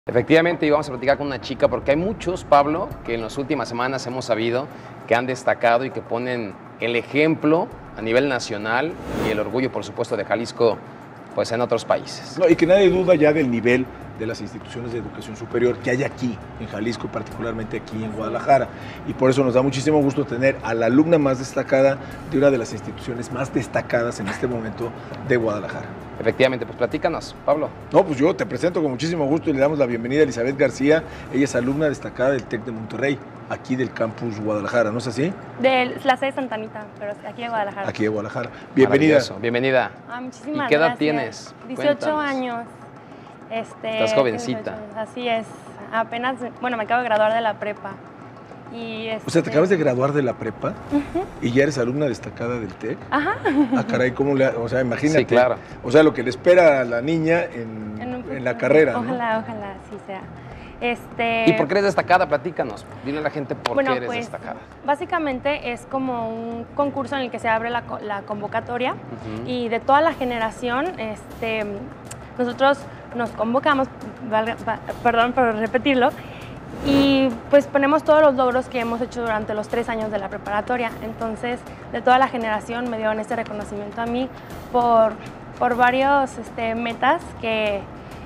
Efectivamente, y vamos a platicar con una chica, porque hay muchos, Pablo, que en las últimas semanas hemos sabido que han destacado y que ponen el ejemplo a nivel nacional y el orgullo, por supuesto, de Jalisco, pues en otros países. No, y que nadie duda ya del nivel de las instituciones de educación superior que hay aquí, en Jalisco, y particularmente aquí en Guadalajara. Y por eso nos da muchísimo gusto tener a la alumna más destacada de una de las instituciones más destacadas en este momento de Guadalajara. Efectivamente, pues platícanos, Pablo. No, pues yo te presento con muchísimo gusto y le damos la bienvenida a Elizabeth García. Ella es alumna destacada del TEC de Monterrey, aquí del campus Guadalajara, ¿no es así? De la sede de Santa Anita, pero aquí de Guadalajara. Aquí de Guadalajara. Bienvenida. Bienvenida. Muchísimas ¿Y qué edad gracias. tienes? 18 Cuéntanos. años. Estás jovencita. Así es. Apenas, bueno, me acabo de graduar de la prepa. Y O sea, te acabas de graduar de la prepa y ya eres alumna destacada del TEC. Ajá. Ah, caray, ¿cómo le...? O sea, imagínate. Sí, claro. O sea, lo que le espera a la niña en la carrera, ¿no? Ojalá sí sea. ¿Y por qué eres destacada? Platícanos. Dile a la gente por qué eres pues, destacada. Básicamente es como un concurso en el que se abre la convocatoria y de toda la generación, nosotros nos convocamos, perdón por repetirlo, y pues ponemos todos los logros que hemos hecho durante los 3 años de la preparatoria. Entonces, de toda la generación me dieron este reconocimiento a mí por varios metas que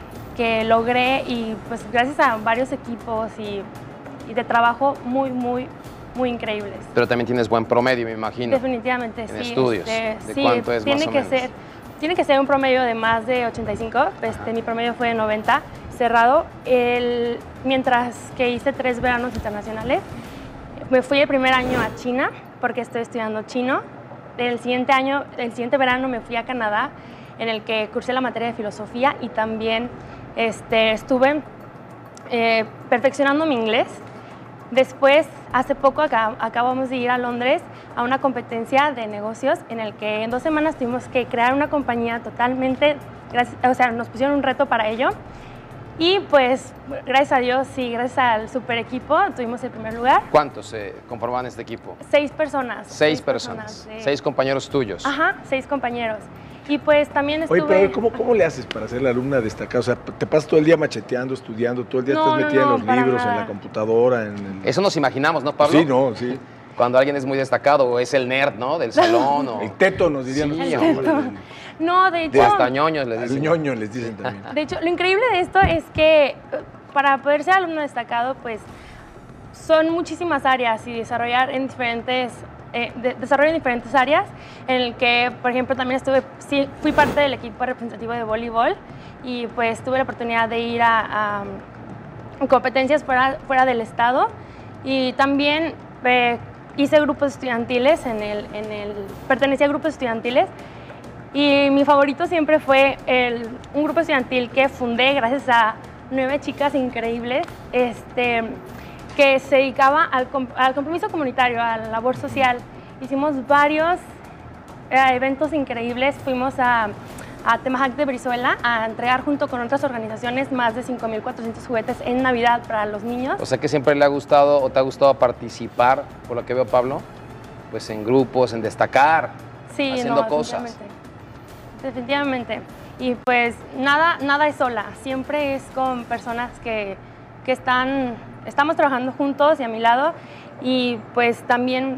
logré, y pues gracias a varios equipos y de trabajo muy increíbles. Pero también tienes buen promedio, me imagino. Definitivamente, sí. En estudios. ¿De sí, cuánto es más o menos? Tiene que ser un promedio de más de 85. Mi promedio fue de 90, cerrado. Mientras que hice 3 veranos internacionales, me fui el primer año a China, porque estoy estudiando chino. El siguiente verano me fui a Canadá, en el que cursé la materia de filosofía y también estuve perfeccionando mi inglés. Después, hace poco acabamos de ir a Londres a una competencia de negocios en el que en 2 semanas tuvimos que crear una compañía totalmente, nos pusieron un reto para ello. Y pues, gracias a Dios y gracias al super equipo, tuvimos el primer lugar. ¿Cuántos se conformaban este equipo? 6 personas. 6 personas. 6 compañeros tuyos. Ajá, 6 compañeros. Y pues también estuve... Oye, pero ¿cómo le haces para ser la alumna destacada? O sea, ¿te pasas todo el día macheteando, estudiando, todo el día estás metida en los libros, en la computadora? Eso nos imaginamos, ¿no, Pablo? Sí. Cuando alguien es muy destacado o es el nerd, ¿no? Del salón. O... El teto, nos dirían. Sí, hombre. No, de hecho... Hasta ñoños les dicen. Ñoño les dicen también. De hecho, lo increíble de esto es que para poder ser alumno destacado, pues son muchísimas áreas y desarrollar en diferentes... desarrollo en diferentes áreas, en el que, por ejemplo, también fui parte del equipo representativo de voleibol y pues tuve la oportunidad de ir a competencias fuera del estado, y también hice grupos estudiantiles, pertenecía a grupos estudiantiles, y mi favorito siempre fue un grupo estudiantil que fundé gracias a 9 chicas increíbles, que se dedicaba al compromiso comunitario, a la labor social. Hicimos varios eventos increíbles. Fuimos a Temajac de Brizuela a entregar junto con otras organizaciones más de 5,400 juguetes en Navidad para los niños. O sea que siempre le ha gustado o te ha gustado participar, por lo que veo, Pablo, pues en grupos, en destaccar, haciendo cosas. Definitivamente. Y pues nada es sola, siempre es con personas que estamos trabajando juntos y a mi lado, y pues también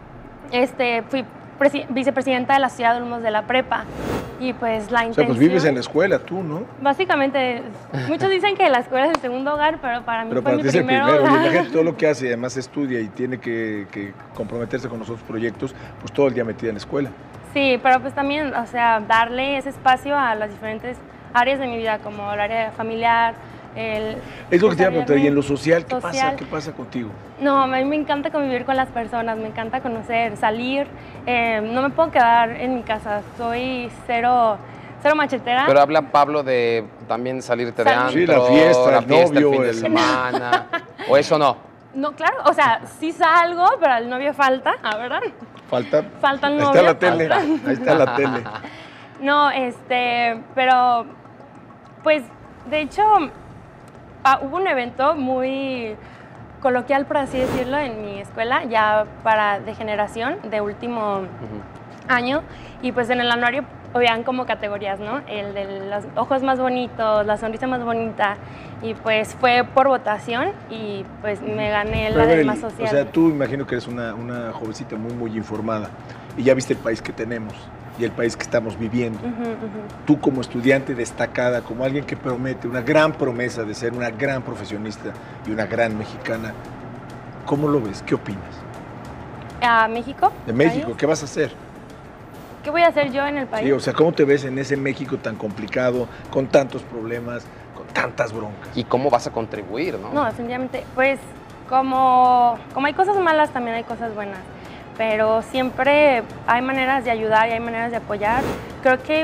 fui vicepresidenta de la Sociedad de Alumnos de la Prepa, y pues la intención... O sea, pues vives en la escuela tú, ¿no? Básicamente, muchos dicen que la escuela es el segundo hogar, pero para mí fue mi primer hogar. hogar. Y la gente todo lo que hace, además estudia y tiene que comprometerse con los otros proyectos, pues todo el día metida en la escuela. Sí, pero pues también, o sea, darle ese espacio a las diferentes áreas de mi vida, como el área familiar, Es lo que te iba a preguntar, y en lo social, ¿qué pasa contigo? No, a mí me encanta convivir con las personas, me encanta conocer, salir, no me puedo quedar en mi casa, soy cero machetera. Pero habla Pablo de también salirte de antro, sí, la fiesta, el novio, el fin de semana, o eso no. No, claro, o sea, sí salgo, pero el novio falta, ¿verdad? Falta el novio. Ahí está la tele, ahí está la tele. No, pero, pues, de hecho, hubo un evento muy coloquial, por así decirlo, en mi escuela, ya de generación, de último año, y pues en el anuario habían como categorías, ¿no? El de los ojos más bonitos, la sonrisa más bonita, y pues fue por votación y pues me gané la de más social. O sea, tú imagino que eres una jovencita muy informada y ya viste el país que tenemos y el país que estamos viviendo. Tú como estudiante destacada, como alguien que promete una gran promesa de ser una gran profesionista y una gran mexicana, ¿cómo lo ves? ¿Qué opinas? ¿A México? De México, ¿País? ¿qué vas a hacer? ¿Qué voy a hacer yo en el país? Sí, o sea, ¿cómo te ves en ese México tan complicado, con tantos problemas, con tantas broncas? ¿Y cómo vas a contribuir, no? No, definitivamente, pues como hay cosas malas, también hay cosas buenas, pero siempre hay maneras de ayudar y hay maneras de apoyar. Creo que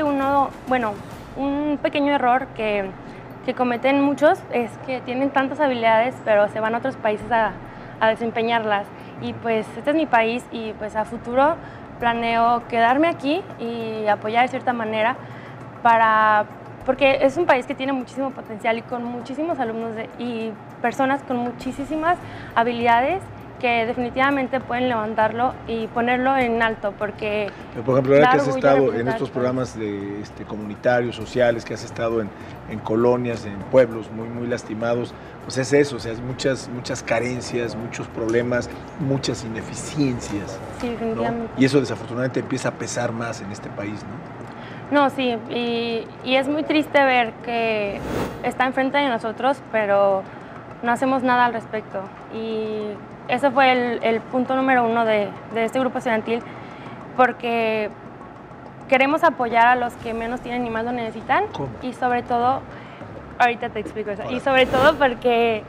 un pequeño error que cometen muchos es que tienen tantas habilidades, pero se van a otros países a desempeñarlas. Y pues este es mi país y pues a futuro planeo quedarme aquí y apoyar de cierta manera porque es un país que tiene muchísimo potencial y con muchísimos alumnos y personas con muchísimas habilidades que definitivamente pueden levantarlo y ponerlo en alto, porque... Pero por ejemplo, ahora que has estado en estos programas de, comunitarios, sociales, que has estado en colonias, en pueblos muy lastimados, pues es eso, o sea, es muchas carencias, muchos problemas, muchas ineficiencias. Sí, definitivamente. ¿No? Y eso desafortunadamente empieza a pesar más en este país, ¿no? No, sí, y es muy triste ver que está enfrente de nosotros, pero no hacemos nada al respecto. Y ese fue el punto número 1 de este grupo estudiantil, porque queremos apoyar a los que menos tienen y más lo necesitan. ¿Cómo? Y sobre todo, ahorita te explico eso, y sobre todo porque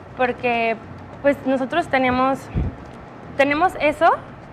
pues nosotros tenemos eso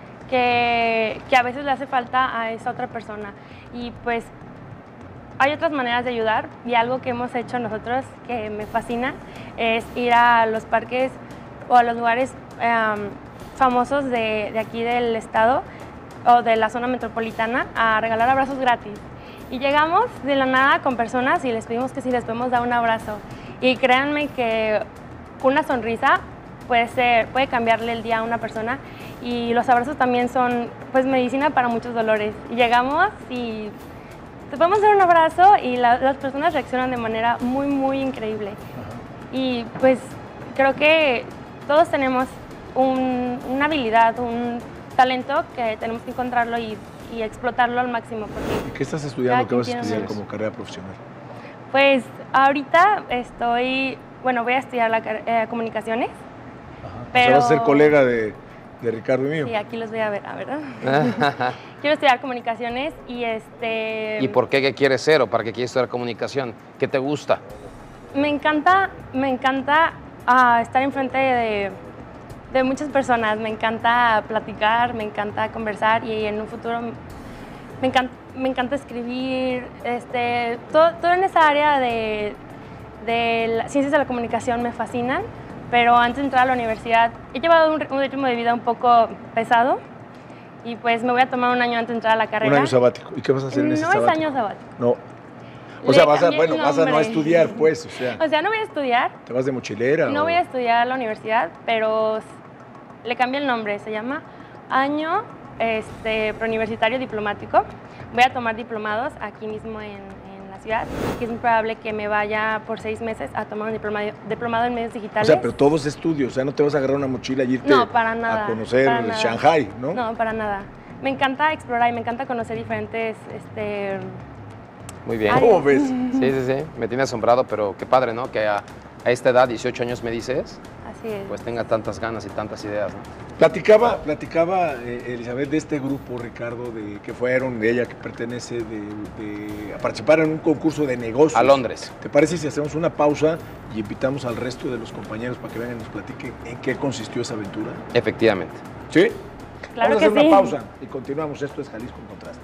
que a veces le hace falta a esa otra persona. Y pues hay otras maneras de ayudar, y algo que hemos hecho nosotros que me fascina es ir a los parques o a los lugares famosos de aquí del estado o de la zona metropolitana a regalar abrazos gratis. Y llegamos de la nada con personas y les pedimos que si les podemos dar un abrazo. Y créanme que una sonrisa puede cambiarle el día a una persona, y los abrazos también son pues medicina para muchos dolores. Y llegamos y te podemos dar un abrazo y las personas reaccionan de manera muy increíble. Y pues creo que todos tenemos una habilidad, un talento que tenemos que encontrarlo y explotarlo al máximo. ¿Y qué estás estudiando? ¿Qué vas a estudiar como carrera profesional? Pues ahorita voy a estudiar comunicaciones. Pero... O sea, vas a ser colega de Ricardo y mío. Sí, aquí los voy a ver, ¿verdad? Quiero estudiar comunicaciones y ¿Y por qué? ¿Qué quieres ser o para qué quieres estudiar comunicación? ¿Qué te gusta? Me encanta estar enfrente de muchas personas, me encanta platicar, me encanta conversar, y en un futuro me encanta escribir, todo en esa área de las ciencias de la comunicación me fascinan. Pero antes de entrar a la universidad he llevado un ritmo de vida un poco pesado, y pues me voy a tomar un año antes de entrar a la carrera. Un año sabático. ¿Y qué vas a hacer en ese sabático? No es año sabático. No. O sea, vas a no estudiar, pues, o sea. O sea, no voy a estudiar. ¿Te vas de mochilera? No voy a estudiar a la universidad, pero le cambié el nombre. Se llama Año Preuniversitario Diplomático. Voy a tomar diplomados aquí mismo en la ciudad, que es muy probable que me vaya por 6 meses a tomar un diplomado en medios digitales. O sea, pero todos estudios, o sea, no te vas a agarrar una mochila y irte a conocer Shanghai, ¿no? No, para nada. Me encanta explorar y me encanta conocer diferentes... Muy bien. ¿Cómo ves? Sí. Me tiene asombrado, pero qué padre, ¿no? Que a esta edad, 18 años me dices, Así es. pues tenga tantas ganas y tantas ideas, ¿no? Platicaba Elizabeth de este grupo, Ricardo, que fueron, de ella que pertenece a participar en un concurso de negocios. A Londres. ¿Te parece si hacemos una pausa y invitamos al resto de los compañeros para que vengan y nos platiquen en qué consistió esa aventura? Efectivamente. ¿Sí? Claro Vamos a hacer que sí. una pausa y continuamos. Esto es Jalisco en Contraste.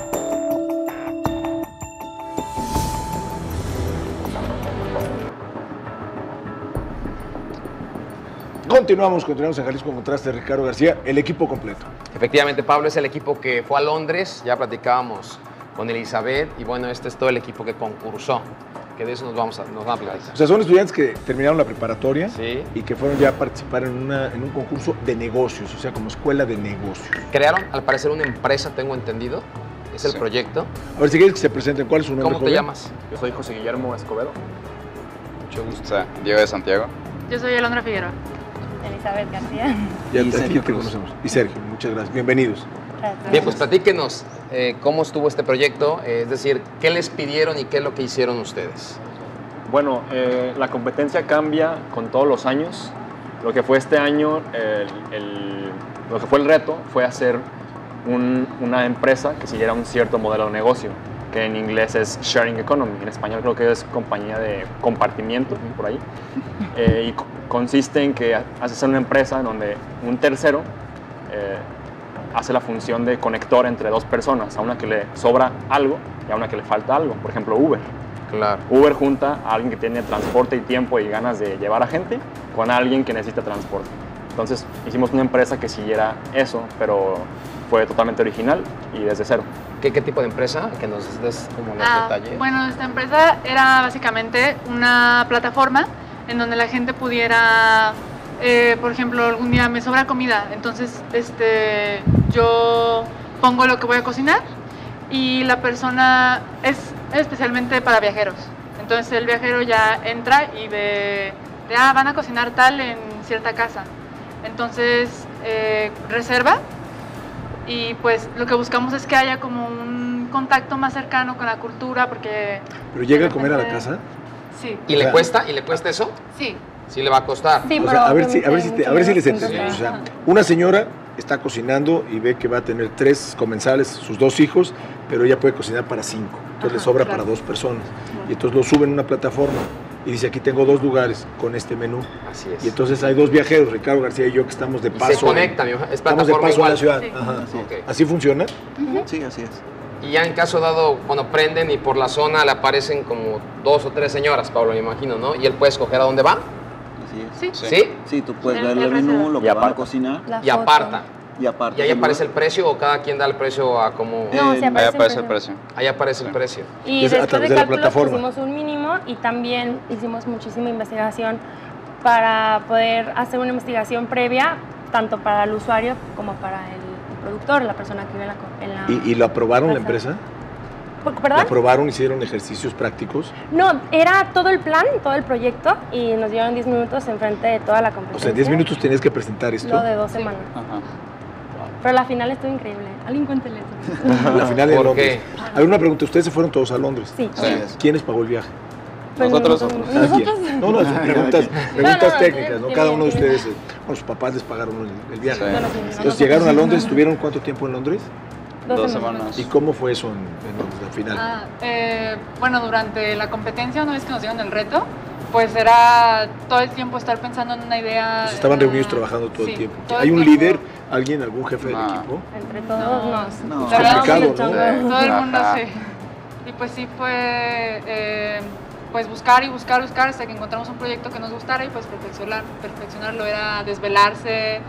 Continuamos en Jalisco en Contraste, Ricardo García, el equipo completo. Efectivamente, Pablo es el equipo que fue a Londres, ya platicábamos con Elizabeth, y bueno, este es todo el equipo que concursó, que de eso nos van a platicar. O sea, son estudiantes que terminaron la preparatoria, sí, y que fueron ya a participar en un concurso de negocios, o sea, como escuela de negocios. Crearon, al parecer, una empresa, tengo entendido, es el proyecto. A ver, si quieres que se presenten, ¿cuál es su nombre, ¿Cómo te joven? llamas? Yo soy José Guillermo Escobedo. Mucho gusto. O sea, Diego de Santiago. Yo soy Alondra Figueroa. Elizabeth García. Ya Y aquí Sergio te Cruz. conocemos. Y Sergio, muchas gracias. Bienvenidos. Bien, pues platíquenos cómo estuvo este proyecto, es decir, qué les pidieron y qué es lo que hicieron ustedes. Bueno, la competencia cambia con todos los años. Lo que fue este año, lo que fue el reto fue hacer una empresa que siguiera un cierto modelo de negocio, que en inglés es sharing economy, en español creo que es compañía de compartimiento, por ahí. Y consiste en que haces una empresa en donde un tercero hace la función de conector entre dos personas, a una que le sobra algo y a una que le falta algo. Por ejemplo, Uber. Claro. Uber junta a alguien que tiene transporte y tiempo y ganas de llevar a gente con alguien que necesita transporte. Entonces hicimos una empresa que siguiera eso, pero fue totalmente original y desde cero. ¿Qué tipo de empresa? Que nos des como los detalles. Bueno, esta empresa era básicamente una plataforma en donde la gente pudiera, por ejemplo, algún día me sobra comida, entonces yo pongo lo que voy a cocinar y la persona es especialmente para viajeros. Entonces el viajero ya entra y ve, van a cocinar tal en cierta casa. Entonces reserva y pues lo que buscamos es que haya como un contacto más cercano con la cultura porque... ¿Pero llega a comer a la casa? Sí. ¿Y le cuesta? ¿Y le cuesta eso? Sí. Sí le va a costar. Sí, O pero sea, a ver si obviamente les mucho entendemos. O más sea, una señora está cocinando y ve que va a tener 3 comensales, sus 2 hijos, pero ella puede cocinar para 5. Entonces le sobra claro. para 2 personas. Y entonces lo sube en una plataforma y dice, aquí tengo 2 lugares con este menú. Así es. Y entonces hay 2 viajeros, Ricardo García y yo, que estamos de Y paso. se conectan, es Estamos de plataforma paso en igual. la ciudad. Sí. Ajá, sí. Ok. ¿Así funciona? Sí, así es. Y ya en caso dado, cuando prenden y por la zona le aparecen como 2 o 3 señoras, Pablo, me imagino, ¿no? Y él puede escoger a dónde va. Así es. Sí. ¿Sí? Sí, tú puedes El ver el menú, recero. lo Y que van a aparta. cocinar La Y foto. aparta. y aparte. ¿Y ahí aparece el precio o cada quien da el precio a como...? No, sí Ahí aparece aparece el el precio. Ahí aparece el precio. Y Es a después través de de la cálculos plataforma. pusimos un mínimo y también hicimos muchísima investigación para poder hacer una investigación previa, tanto para el usuario como para el productor, la persona que vive en la... ¿Y lo aprobaron la Plaza. empresa? ¿La ¿Perdón? aprobaron? ¿Hicieron ejercicios prácticos? No, era todo el plan, todo el proyecto y nos dieron 10 minutos enfrente de toda la O competencia. sea, en 10 minutos tenías que presentar esto. Lo de 2 semanas. Ajá. Pero la final estuvo increíble. Alguien cuéntele eso. La final en ¿Por Londres. qué? A ver, una pregunta. ¿Ustedes se fueron todos a Londres? Sí. Así es. ¿Quién les pagó el viaje? Pues Nosotros. ¿Cada quien? No, preguntas no, técnicas, ¿no? tiene- Cada uno de tiene- ustedes, bueno, sus papás les pagaron el viaje. Sí. No, no, Entonces nosotros- llegaron a Londres, ¿estuvieron cuánto tiempo en Londres? 2 semanas. ¿Y cómo fue eso en Londres, al final? Bueno, durante la competencia, una vez que nos dieron el reto, pues era todo el tiempo estar pensando en una idea. Pues estaban en una- reunidos trabajando todo sí, el tiempo. todo ¿Hay el un tiempo. líder, alguien, algún jefe del No. equipo? Entre todos nos... No. Es complicado, mucho. ¿no? Todo el mundo Ajá. sí. Y pues sí fue pues buscar y buscar hasta que encontramos un proyecto que nos gustara y pues perfeccionarlo era desvelarse.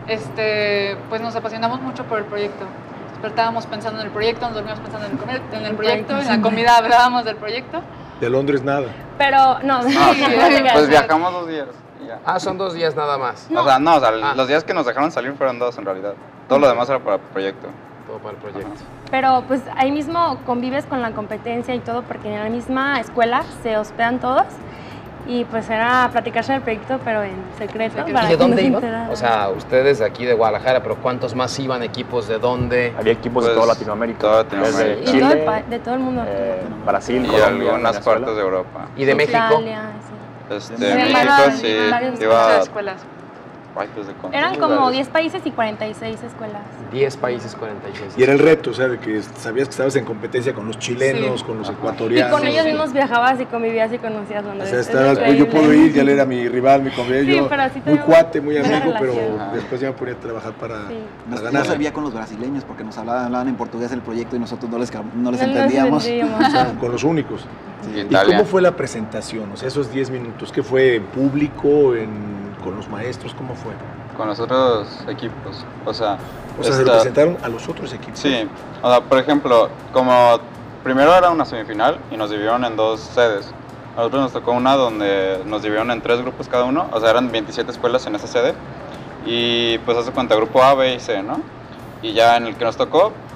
Pues nos apasionamos mucho por el proyecto. Despertábamos pensando en el proyecto, nos dormíamos pensando en el proyecto, en la comida hablábamos del proyecto. De Londres nada. Pero, no, Pues viajamos 2 días. Y ya. Ah, son 2 días nada más. O sea, no, o sea, Ah. los días que nos dejaron salir fueron 2 en realidad. Todo lo demás era para el proyecto. Todo para el proyecto. Pero pues ahí mismo convives con la competencia y todo, porque en la misma escuela se hospedan todos y pues era platicarse del proyecto, pero en secreto. ¿Y para ¿Y de que no dónde se iban? enteraran. O sea, ustedes de aquí de Guadalajara, pero ¿cuántos más iban? ¿Equipos de dónde? Había equipos de Pues, toda Latinoamérica. toda Latinoamérica. Desde y todo Chile, de todo el mundo. Brasil, Y Colombia, algunas Venezuela. partes de Europa. ¿Y de México? Italia, sí. México Iban sí varias iba. escuelas. Ay, pues, ¿de cuántos Eran como lugares? 10 países y 46 escuelas. 10 países, 46. Y era el reto, o sea, de que sabías que estabas en competencia con los chilenos, Sí. con los Y ecuatorianos. con ellos mismos viajabas y convivías y conocías O Londres. sea, Es estaba, increíble. yo puedo ir, ya él era mi rival, mi compañero, Sí, yo pero sí muy tenemos cuate, muy buena amigo, pero relación. después ya me ponía a trabajar para Sí. para No ganar. servía con los brasileños porque nos hablaban en portugués el proyecto y nosotros no les No nos entendíamos. entendíamos. O sea, con los únicos. Y ¿Y Italia. cómo fue la presentación? O sea, esos 10 minutos, ¿qué fue en público, con los maestros? ¿Cómo fue? Con los otros equipos. O sea, O sea, se lo presentaron a los otros equipos. sí. O sea, por ejemplo, como primero era una semifinal y nos dividieron en 2 sedes. A nosotros nos tocó una donde nos dividieron en 3 grupos cada uno. O sea, eran 27 escuelas en esa sede. Y pues hace cuenta grupo A, B y C, ¿no? Y ya en el que nos tocó,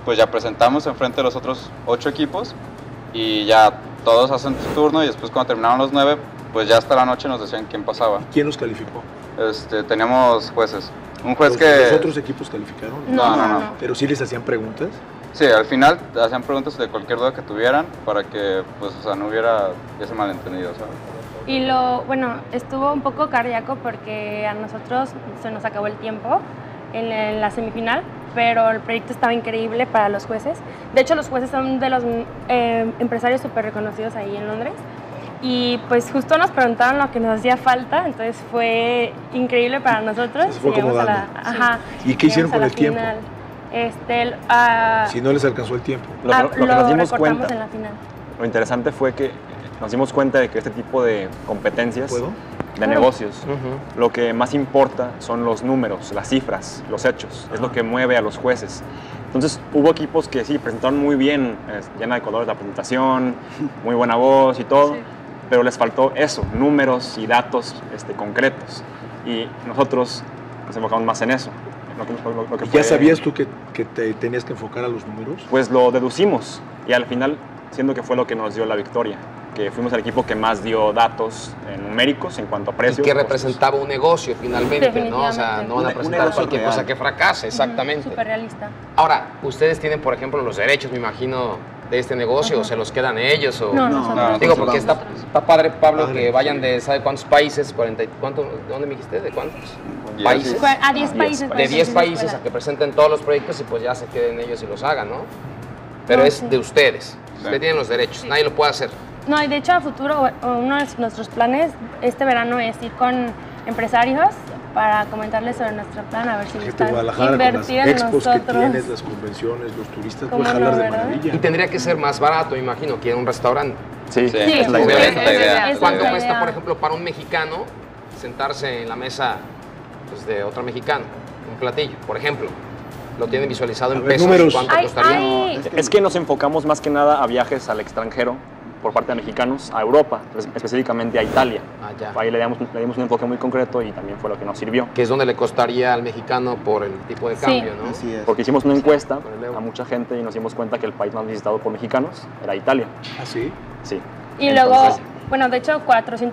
pues ya presentamos enfrente de los otros 8 equipos y ya todos hacen su turno y después cuando terminaron los 9, pues ya hasta la noche nos decían quién pasaba. ¿Quién los calificó? Teníamos jueces. Un juez que... ¿Los otros equipos calificaron? No. ¿Pero sí les hacían preguntas? Sí, al final hacían preguntas de cualquier duda que tuvieran para que, pues, o sea, no hubiera ese malentendido, ¿sabes? Y bueno, estuvo un poco cardíaco porque a nosotros se nos acabó el tiempo en la semifinal, pero el proyecto estaba increíble para los jueces. De hecho, los jueces son de los empresarios súper reconocidos ahí en Londres. Y pues justo nos preguntaron lo que nos hacía falta, entonces fue increíble para nosotros. Se fue Llegamos acomodando. Ajá. ¿Y qué hicieron con el tiempo? Final. Si no les alcanzó el tiempo. Lo que nos dimos cuenta, en la final. lo interesante fue que nos dimos cuenta de que este tipo de competencias ¿Puedo? de negocios, lo que más importa son los números, las cifras, los hechos, es lo que mueve a los jueces. Entonces hubo equipos que sí, presentaron muy bien, llena de colores la presentación, muy buena voz y todo, pero les faltó eso, números y datos concretos. Y nosotros nos enfocamos más en eso. Lo que ¿Ya sabías tú que te tenías que enfocar a los números? Pues lo deducimos y al final, siendo que fue lo que nos dio la victoria, que fuimos el equipo que más dio datos numéricos en cuanto a precios. Y que representaba un negocio finalmente, ¿no? O sea, no van a Un presentar negocio cualquier real. cosa que fracase, exactamente. Súper realista. Ahora, ustedes tienen, por ejemplo, los derechos, me imagino, de este negocio, o se los quedan ellos, o... No, nosotros. Digo, porque está padre, Pablo, Padre, que vayan sí. de, ¿sabe cuántos países? 40, ¿cuánto? ¿Dónde me dijiste? ¿De cuántos? Diez. ¿Países? Fue a 10 países. De 10 países a que presenten todos los proyectos y pues ya se queden ellos y los hagan, ¿no? Pero No, es sí. de ustedes. Ustedes tienen los derechos, nadie lo puede hacer. No, y de hecho a futuro uno de nuestros planes este verano es ir con empresarios para comentarles sobre nuestro plan, a ver si Gente de gustan Guadalajara, con las invertir en expos que nosotros. tienes, las convenciones, los turistas, ¿Cómo puedes jalar no, de verdad? maravilla. Y tendría que ser más barato, me imagino, que en un restaurante. Sí, Sí, esa es la obviamente. idea. Esa es la idea. Esa ¿Cuánto es la cuesta, idea. por ejemplo, para un mexicano sentarse en la mesa pues, de otro mexicano? Un platillo, por ejemplo. Lo tienen visualizado en A ver, pesos. números. ¿Cuánto Ay, costaría? ay. Es que nos enfocamos más que nada a viajes al extranjero por parte de mexicanos, a Europa, específicamente a Italia. Ah, ya. Ahí le dimos un enfoque muy concreto y también fue lo que nos sirvió. Que es donde le costaría al mexicano por el tipo de Sí. cambio, ¿no? Así es. Porque hicimos una encuesta Con el euro. a mucha gente y nos dimos cuenta que el país más visitado por mexicanos era Italia. ¿Ah, sí? Sí. Y luego, bueno, de hecho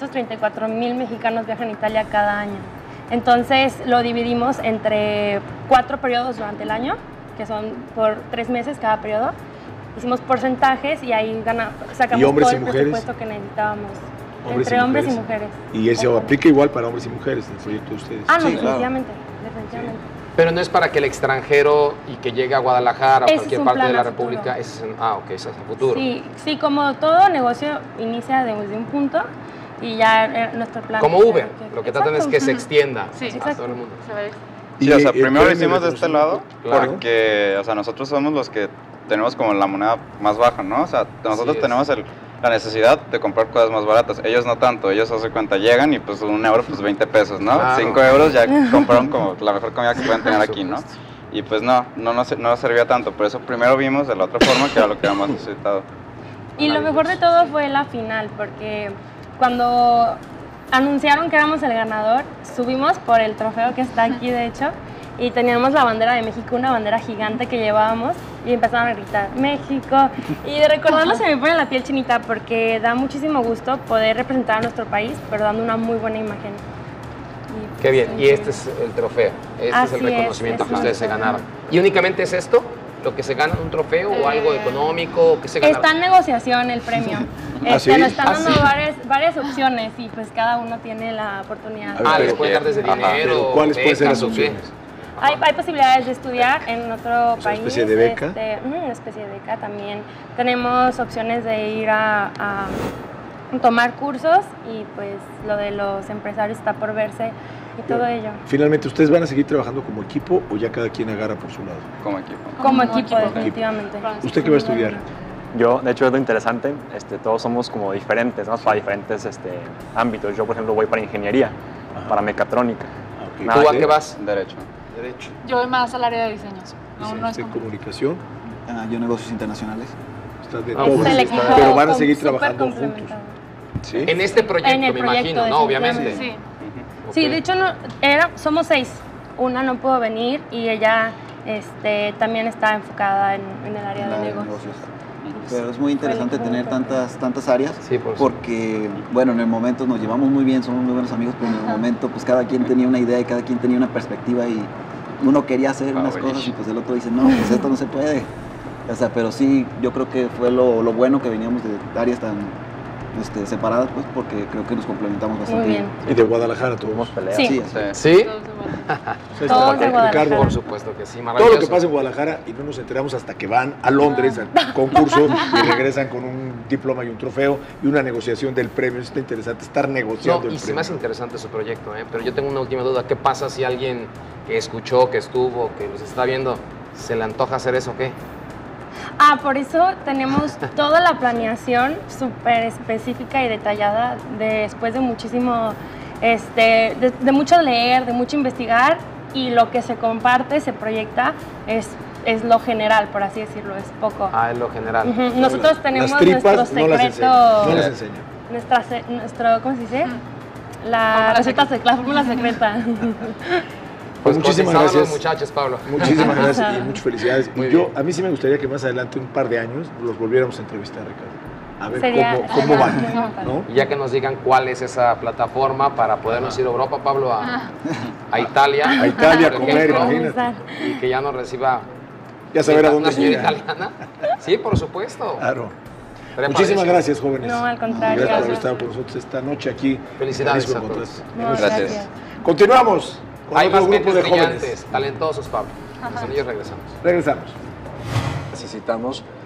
434,000 mexicanos viajan a Italia cada año. Entonces lo dividimos entre 4 periodos durante el año, que son por 3 meses cada periodo. Hicimos porcentajes y ahí sacamos ¿Y hombres todo y el mujeres? presupuesto que necesitábamos. Hombres Entre y hombres y mujeres. mujeres. Y eso aplica igual para hombres y mujeres en el proyecto de ustedes. Ah, no, Sí, claro. definitivamente, definitivamente. Pero no es para que el extranjero y que llegue a Guadalajara o Ese es cualquier un parte de plan la a futuro. República, ese es ok, ese es el futuro. Sí, sí, como todo negocio inicia desde un punto y ya nuestro plan. Como es Uber, que- lo que tratan es Exacto. que se extienda Sí, a exacto. todo el mundo. Se ve. Sí, o sea, el primero lo premio hicimos de este lado Claro. porque, o sea, nosotros somos los que tenemos como la moneda más baja, ¿no? O sea, nosotros es. tenemos la necesidad de comprar cosas más baratas. Ellos no tanto, ellos hace cuenta, llegan y pues €1 pues 20 pesos, ¿no? Claro. 5 euros ya compraron como la mejor comida que pueden tener Por aquí, ¿no? supuesto. Y pues no nos servía tanto, por eso primero vimos de la otra forma que era lo que habíamos necesitado. Y lo mejor de todo fue la final, porque cuando anunciaron que éramos el ganador, subimos por el trofeo que está aquí, de hecho, y teníamos la bandera de México, una bandera gigante que llevábamos, y empezaron a gritar, ¡México! Y de recordarlo se me pone la piel chinita, porque da muchísimo gusto poder representar a nuestro país, pero dando una muy buena imagen. Y, Qué bien, pues, y este es el trofeo, este es Así el es, reconocimiento es que un ustedes se trofeo. ganaron. ¿Y únicamente es esto? ¿Lo que se gana un trofeo o algo económico? ¿Qué se gana? Está en negociación el premio. ¿Ah, sí? Nos están ¿Ah, dando sí? varias opciones y pues cada uno tiene la oportunidad. A ver, Ah, pero les pueden dar desde Ajá. dinero. Pero ¿cuáles pueden ser becas, las o qué? opciones? Hay posibilidades de estudiar en otro sea, país. especie de beca. Una especie de beca también. Tenemos opciones de ir a tomar cursos y pues lo de los empresarios está por verse y todo ello. Finalmente, ¿ustedes van a seguir trabajando como equipo o ya cada quien agarra por su lado? Como equipo. Como Como equipo, equipo. definitivamente. ¿Usted qué va a estudiar? Yo, de hecho, es lo interesante, todos somos como diferentes, ¿no? Para diferentes ámbitos. Yo, por ejemplo, voy para ingeniería, Ajá. para mecatrónica. Ah, ok. Nada ¿Tú a que- qué vas? Derecho. Derecho. Yo voy más al área de diseños. Aún no es ¿De como- comunicación? Yo negocios internacionales. Está de Ah, todo. Es el equipo Pero van a seguir súper trabajando juntos. complementado. ¿Sí? En este proyecto, En el me proyecto, imagino, ¿no? Obviamente. definitivamente. Sí. Sí, Ok. de hecho somos 6. Una no pudo venir y ella también está enfocada en el área de negocios. Pero es muy interesante tener tantas áreas, Sí, por porque, bueno, en el momento nos llevamos muy bien, somos muy buenos amigos, pero en el momento pues cada quien tenía una idea y cada quien tenía una perspectiva y uno quería hacer unas cosas y pues el otro dice, no, pues esto no se puede. O sea, pero sí, yo creo que fue lo bueno que veníamos de áreas tan separadas, pues, porque creo que nos complementamos bastante Muy bien. Y de Guadalajara tuvimos peleas. Sí. Sí, así es. ¿Sí? Todos de Guadalajara. Ricardo, Por supuesto que sí, todo maravilloso. lo que pasa en Guadalajara y no nos enteramos hasta que van a Londres al concurso y regresan con un diploma y un trofeo y una negociación del premio. Está interesante estar negociando No, el y sí premio. más interesante su proyecto, pero yo tengo una última duda. ¿Qué pasa si alguien que escuchó, que estuvo, que los está viendo, se le antoja hacer eso o qué? Por eso tenemos toda la planeación súper específica y detallada después de muchísimo, de mucho leer, de mucho investigar, y lo que se comparte, se proyecta, es lo general, por así decirlo, es poco. Es lo general. Ujú. Nosotros tenemos Las tripas nuestro no las secreto, enseño, no las enseño. nuestro, ¿cómo se dice? La receta, la fórmula secreta. Pues muchísimas cotizados gracias. los muchachos, Pablo. Muchísimas gracias y muchas felicidades. Muy Y yo, bien. a mí sí me gustaría que más adelante, un par de años, los volviéramos a entrevistar, Ricardo. A ver Sería cómo muy van, padre. ¿no? Y ya que nos digan cuál es esa plataforma para podernos ir a Europa, Pablo, a Italia. A Italia, por comer, ejemplo, imagínate. Y que ya nos reciba Ya saber a una dónde señora llega. italiana. Sí, por supuesto. Claro. Estaría Muchísimas padrísimo. gracias, jóvenes. No, al contrario, Gracias por haber gracias. estado con nosotros esta noche aquí. en Felicidades Jalisco a todos. Contraste. No, Gracias. Continuamos con Hay otro más grupo mentes de brillantes, jóvenes. talentosos, Pablo. Con ellos regresamos. Regresamos. Necesitamos